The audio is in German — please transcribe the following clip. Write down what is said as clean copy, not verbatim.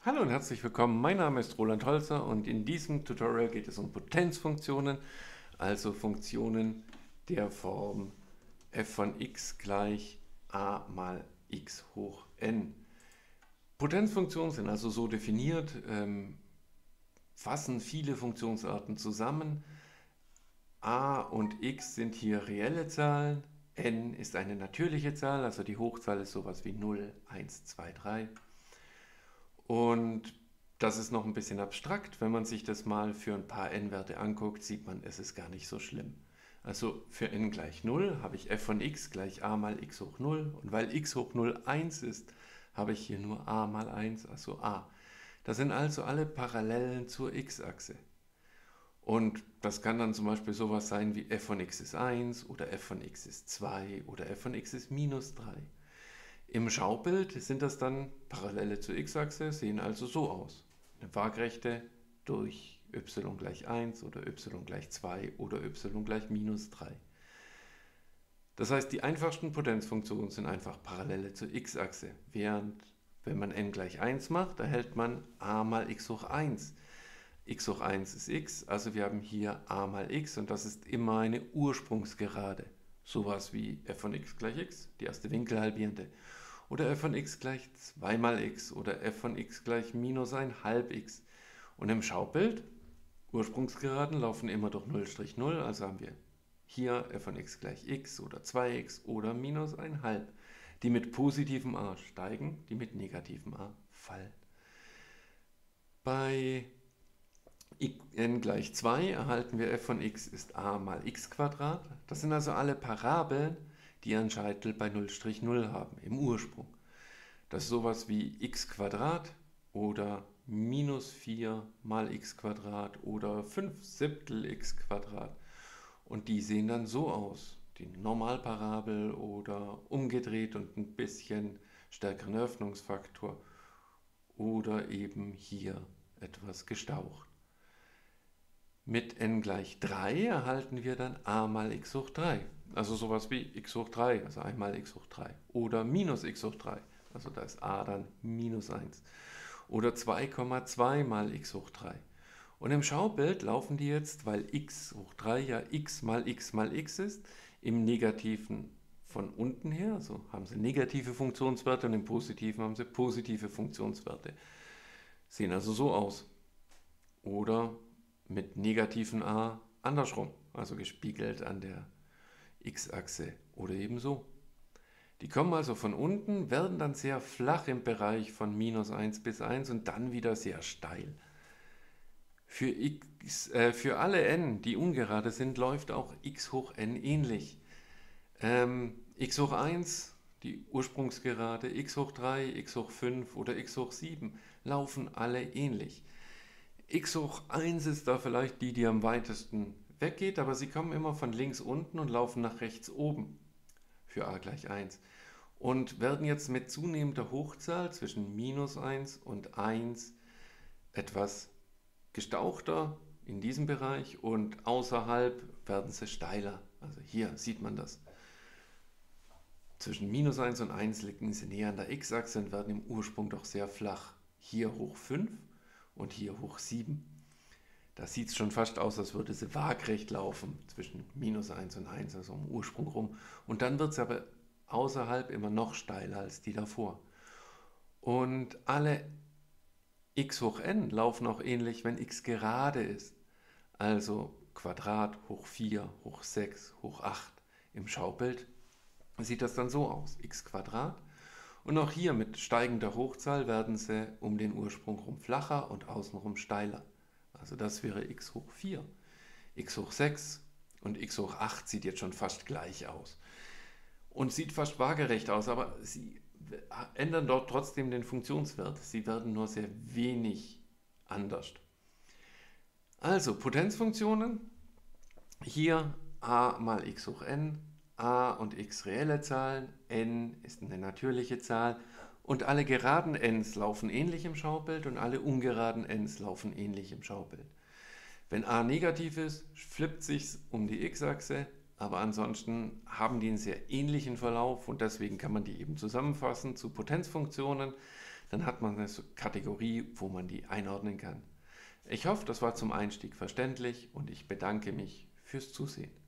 Hallo und herzlich willkommen. Mein Name ist Roland Holzer und in diesem Tutorial geht es um Potenzfunktionen, also Funktionen der Form f von x gleich a mal x hoch n. Potenzfunktionen sind also so definiert, fassen viele Funktionsarten zusammen. A und x sind hier reelle Zahlen, n ist eine natürliche Zahl, also die Hochzahl ist sowas wie 0, 1, 2, 3. Und das ist noch ein bisschen abstrakt. Wenn man sich das mal für ein paar n-Werte anguckt, sieht man, es ist gar nicht so schlimm. Also für n gleich 0 habe ich f von x gleich a mal x hoch 0. Und weil x hoch 0 1 ist, habe ich hier nur a mal 1, also a. Das sind also alle Parallelen zur x-Achse. Und das kann dann zum Beispiel sowas sein wie f von x ist 1 oder f von x ist 2 oder f von x ist minus 3. Im Schaubild sind das dann Parallele zur x-Achse, sehen also so aus. Eine Waagrechte durch y gleich 1 oder y gleich 2 oder y gleich minus 3. Das heißt, die einfachsten Potenzfunktionen sind einfach Parallele zur x-Achse, während wenn man n gleich 1 macht, erhält man a mal x hoch 1. X hoch 1 ist x, also wir haben hier a mal x und das ist immer eine Ursprungsgerade. Sowas wie f von x gleich x, die erste Winkelhalbierende. Oder f von x gleich 2 mal x oder f von x gleich minus ein halb x. Und im Schaubild, Ursprungsgeraden laufen immer durch 0, 0, also haben wir hier f von x gleich x oder 2x oder minus ein halb. Die mit positivem a steigen, die mit negativem a fallen. Bei n gleich 2 erhalten wir f von x ist a mal x Quadrat. Das sind also alle Parabeln, die ihren Scheitel bei 0, 0 haben, im Ursprung. Das ist sowas wie x Quadrat oder minus 4 mal x Quadrat oder 5 Siebtel x Quadrat. Und die sehen dann so aus. Die Normalparabel oder umgedreht und ein bisschen stärkeren Öffnungsfaktor oder eben hier etwas gestaucht. Mit n gleich 3 erhalten wir dann a mal x hoch 3. Also sowas wie x hoch 3, also einmal x hoch 3. Oder minus x hoch 3, also da ist a dann minus 1. Oder 2,2 mal x hoch 3. Und im Schaubild laufen die jetzt, weil x hoch 3 ja x mal x ist, im Negativen von unten her, also haben sie negative Funktionswerte und im Positiven haben sie positive Funktionswerte. Sehen also so aus. Oder mit negativen a andersrum, also gespiegelt an der x-Achse oder eben so. Die kommen also von unten, werden dann sehr flach im Bereich von minus 1 bis 1 und dann wieder sehr steil. Für alle n, die ungerade sind, läuft auch x hoch n ähnlich. X hoch 1, die Ursprungsgerade, x hoch 3, x hoch 5 oder x hoch 7 laufen alle ähnlich. X hoch 1 ist da vielleicht die, die am weitesten weggeht, aber sie kommen immer von links unten und laufen nach rechts oben für a gleich 1 und werden jetzt mit zunehmender Hochzahl zwischen minus 1 und 1 etwas gestauchter in diesem Bereich und außerhalb werden sie steiler. Also hier sieht man das. Zwischen minus 1 und 1 liegen sie näher an der x-Achse und werden im Ursprung doch sehr flach. Hier hoch 5 und hier hoch 7. Da sieht es schon fast aus, als würde sie waagrecht laufen zwischen minus 1 und 1, also im Ursprung rum. Und dann wird es aber außerhalb immer noch steiler als die davor. Und alle x hoch n laufen auch ähnlich, wenn x gerade ist. Also Quadrat hoch 4, hoch 6, hoch 8. Im Schaubild sieht das dann so aus, x Quadrat. Und auch hier mit steigender Hochzahl werden sie um den Ursprung rum flacher und außenrum steiler. Also das wäre x hoch 4, x hoch 6 und x hoch 8 sieht jetzt schon fast gleich aus. Und sieht fast waagerecht aus, aber sie ändern dort trotzdem den Funktionswert. Sie werden nur sehr wenig anders. Also Potenzfunktionen, hier a mal x hoch n, a und x reelle Zahlen, n ist eine natürliche Zahl und alle geraden n's laufen ähnlich im Schaubild und alle ungeraden n's laufen ähnlich im Schaubild. Wenn a negativ ist, flippt sich's um die x-Achse, aber ansonsten haben die einen sehr ähnlichen Verlauf und deswegen kann man die eben zusammenfassen zu Potenzfunktionen. dann hat man eine Kategorie, wo man die einordnen kann. Ich hoffe, das war zum Einstieg verständlich und ich bedanke mich fürs Zusehen.